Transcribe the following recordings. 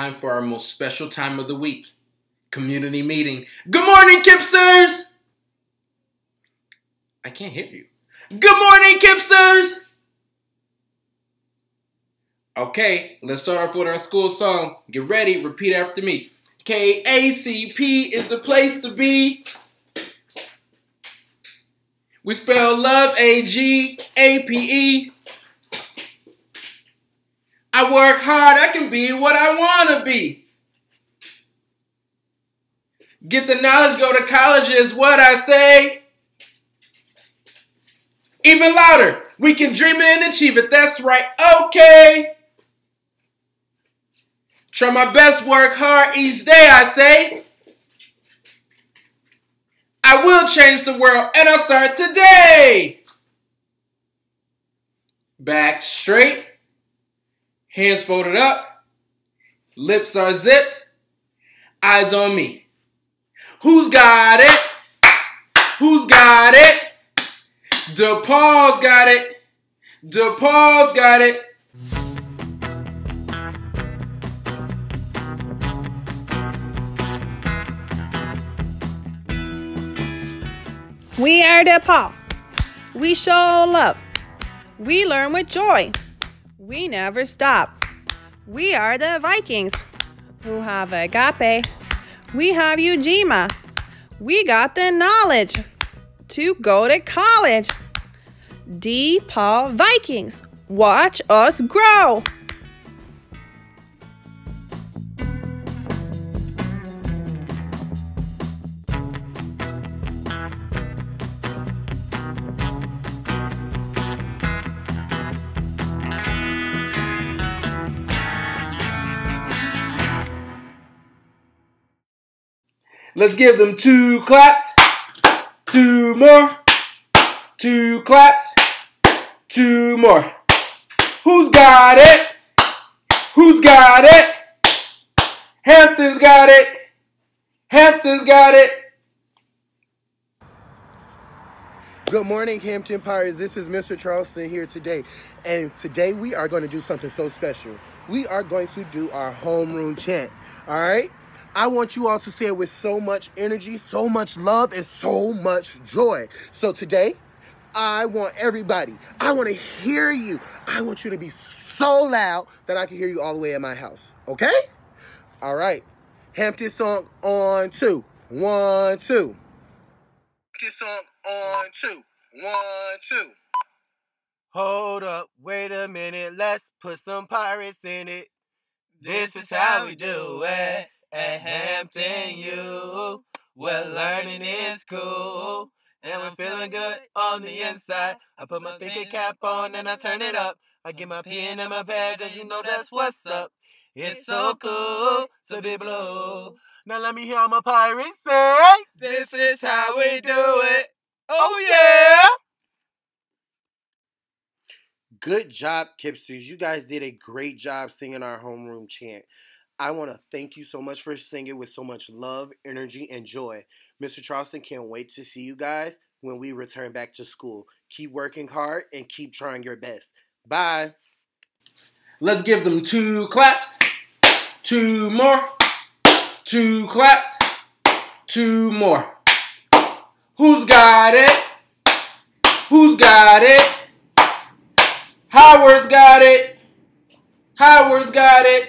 Time for our most special time of the week, community meeting. Good morning, Kipsters! I can't hear you. Good morning, Kipsters! Okay, let's start off with our school song. Get ready, repeat after me. KACP is the place to be. We spell love AGAPE. I work hard, I can be what I want to be. Get the knowledge, go to college is what I say. Even louder, we can dream it and achieve it, that's right, okay. Try my best, work hard each day, I say. I will change the world, and I'll start today. Back straight. Hands folded up, lips are zipped, eyes on me. Who's got it? Who's got it? DePaul's got it. DePaul's got it. We are DePaul. We show love. We learn with joy. We never stop. We are the Vikings who have agape. We have Ujima. We got the knowledge to go to college. DePaul Vikings, watch us grow. Let's give them 2 claps, 2 more, 2 claps, 2 more. Who's got it? Who's got it? Hampton's got it. Hampton's got it. Good morning, Hampton Pirates. This is Mr. Charleston here today. And today we are going to do something so special. We are going to do our homeroom chant, all right? I want you all to say it with so much energy, so much love, and so much joy. So today, I want everybody, I want to hear you. I want you to be so loud that I can hear you all the way at my house, okay? All right. Hampton song on 2. 1, 2. Hampton song on 2. 1, 2. Hold up, wait a minute, let's put some pirates in it. This is how we do it. At Hampton U, where learning is cool, and I'm feeling good on the inside. I put my thinking cap on and I turn it up. I get my pen in my bag, cause you know that's what's up. It's so cool to be blue. Now let me hear all my pirates say, this is how we do it. Oh yeah! Good job, Kipsters. You guys did a great job singing our homeroom chant. I want to thank you so much for singing with so much love, energy, and joy. Mr. Charleston can't wait to see you guys when we return back to school. Keep working hard and keep trying your best. Bye. Let's give them 2 claps, 2 more, 2 claps, 2 more. Who's got it? Who's got it? Howard's got it. Howard's got it.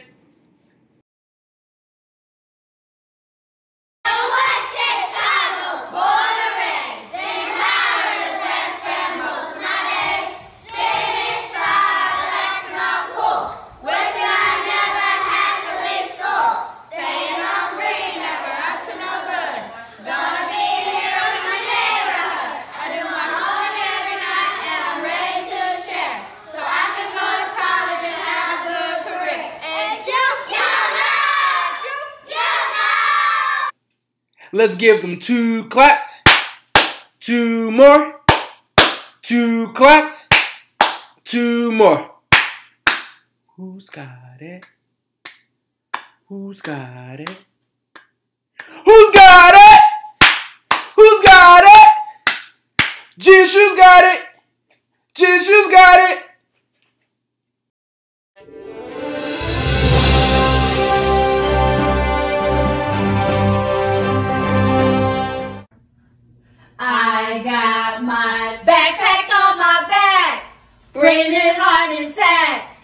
Let's give them 2 claps, 2 more, 2 claps, 2 more. Who's got it? Who's got it? Who's got it? Who's got it? Jishu's got it. Jishu's got it.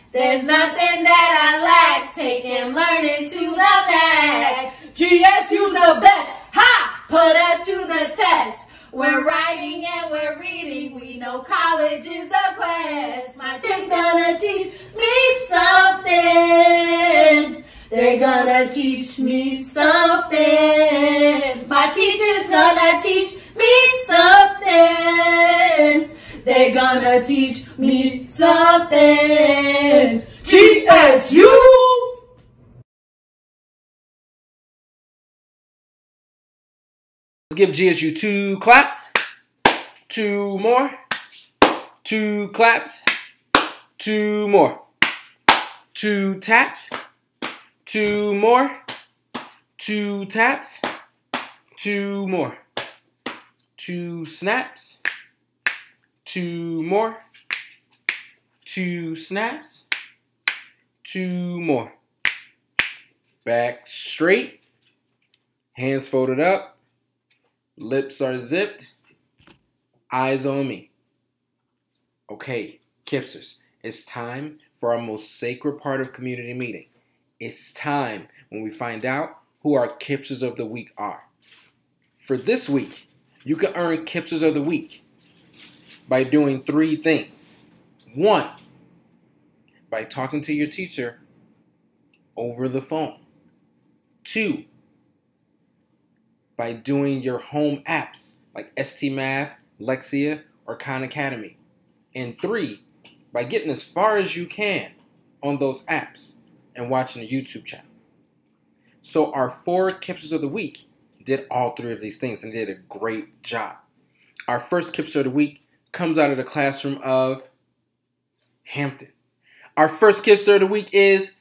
There's nothing that I lack, taking learning to the max. GSU's the best, ha! Put us to the test. We're writing and we're reading, we know college is the quest. My teacher's gonna teach me something. They're gonna teach me something. My teacher's gonna teach me something. They're gonna teach me something. GSU! Let's give GSU 2 claps. 2 more. 2 claps. 2 more. 2 taps. 2 more. 2 taps. 2 more. 2 snaps. 2 more. 2 snaps. 2 more. Back straight. Hands folded up. Lips are zipped. Eyes on me. Okay, Kipsters, it's time for our most sacred part of community meeting. It's time when we find out who our Kipsters of the Week are. For this week, you can earn Kipsters of the Week by doing 3 things. 1, by talking to your teacher over the phone. 2, by doing your home apps like STMath, Lexia, or Khan Academy. And 3, by getting as far as you can on those apps and watching a YouTube channel. So our 4 Kipsters of the Week did all 3 of these things and did a great job. Our first Kipster of the Week comes out of the classroom of Hampton. Our first Kipster of the Week is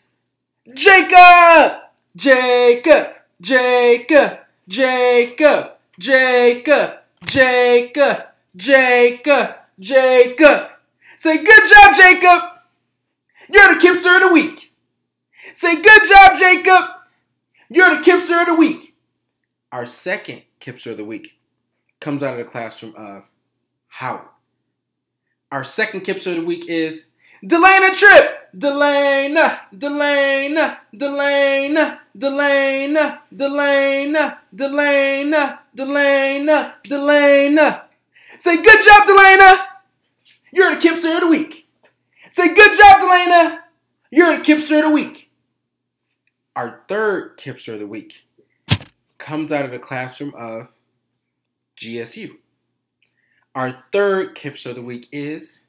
Jacob! Jacob! Jacob! Jacob! Jacob! Jacob! Jacob! Jacob! Say, good job, Jacob! You're the Kipster of the Week. Say, good job, Jacob! You're the Kipster of the Week. Our second Kipster of the Week comes out of the classroom of Howard. Our second Kipster of the Week is Delana Tripp! Delana, Delana, Delana, Delana, Delana, Delana, Delana, Delana. Say, good job, Delana! You're the Kipster of the Week. Say, good job, Delana! You're the Kipster of the Week. Our third Kipster of the Week comes out of the classroom of GSU. Our third Kipster of the Week is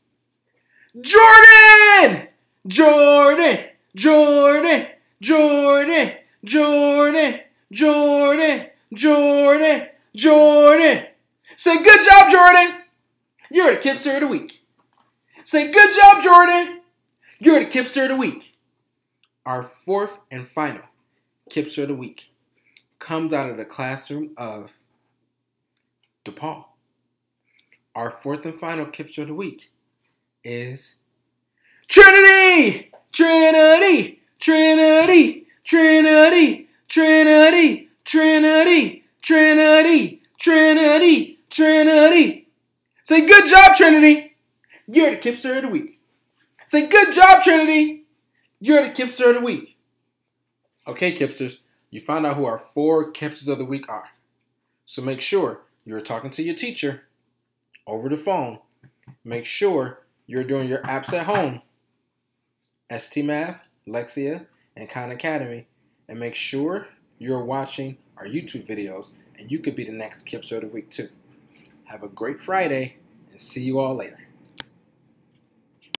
Jordan! Jordan! Jordan! Jordan! Jordan! Jordan! Jordan! Jordan! Say, good job, Jordan! You're the Kipster of the Week. Say, good job, Jordan! You're the Kipster of the Week. Our fourth and final Kipster of the Week comes out of the classroom of DePaul. Our fourth and final Kipster of the Week is Trinity! Trinity! Trinity! Trinity! Trinity! Trinity! Trinity! Trinity! Trinity! Say, good job, Trinity! You're the Kipster of the Week. Say, good job, Trinity! You're the Kipster of the Week. Okay, Kipsters, you found out who our 4 Kipsters of the Week are. So make sure you're talking to your teacher over the phone. Make sure you're doing your apps at home, STMath, Lexia, and Khan Academy. And make sure you're watching our YouTube videos, and you could be the next Kipster of the Week too. Have a great Friday, and see you all later.